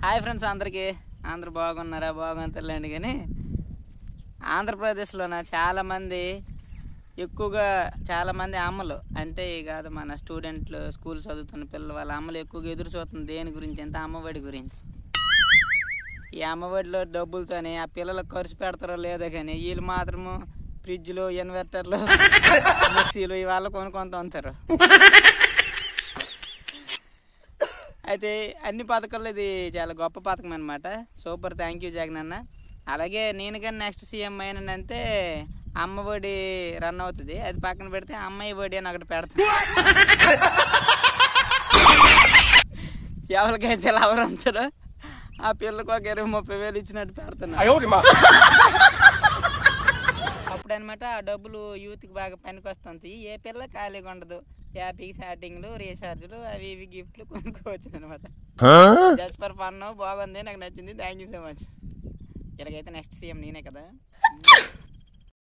Hi friends, అందరూ బాగున్నారా? బాగుంటారులేండి. కానీ ఆంధ్రప్రదేశ్లోన చాలామంది అమ్మలు అంటే కాదు, మన స్టూడెంట్లు, స్కూల్ చదువుతున్న పిల్లలు, వాళ్ళ అమ్మలు ఎక్కువగా ఎదురు చూస్తుంది దేని గురించి అంటే అమ్మఒడి గురించి. ఈ అమ్మఒడిలో డబ్బులతోనే ఆ పిల్లలకు ఖర్చు పెడతారో లేదో కానీ వీళ్ళు మాత్రము ఫ్రిడ్జ్లు, ఇన్వర్టర్లు, మిక్సీలు ఇవాళ కొనుక్కొంటూ ఉంటారు. అయితే అన్ని పథకాల్లో ఇది చాలా గొప్ప పథకం అనమాట. సూపర్, థ్యాంక్ యూ జగన్ అన్న. అలాగే నేను కానీ నెక్స్ట్ సీఎం అయినంటే అమ్మ ఒడి రన్ అవుతుంది, అది పక్కన పెడితే అమ్మాయి ఒడి అని ఒకటి పెడతాను. ఎవరికైతే ఎవరు అంటారో ఆ పిల్లలకు ఒక 20-30 వేలు ఇచ్చినట్టు పెడుతున్నా. అప్పుడు అనమాట ఆ డబ్బులు యూత్కి బాగా పనికి వస్తుంది. ఏ పిల్ల ఖాళీగా ఉండదు, హ్యాపీకి షాటింగ్లు, రీఛార్జ్లు, అవి ఇవి గిఫ్ట్లు కొనుక్కోవచ్చు అనమాట. Just for fun. బాగుంది, నాకు నచ్చింది. Thank you so much. ఇలాగైతే నెక్స్ట్ సీఎం నేనే కదా.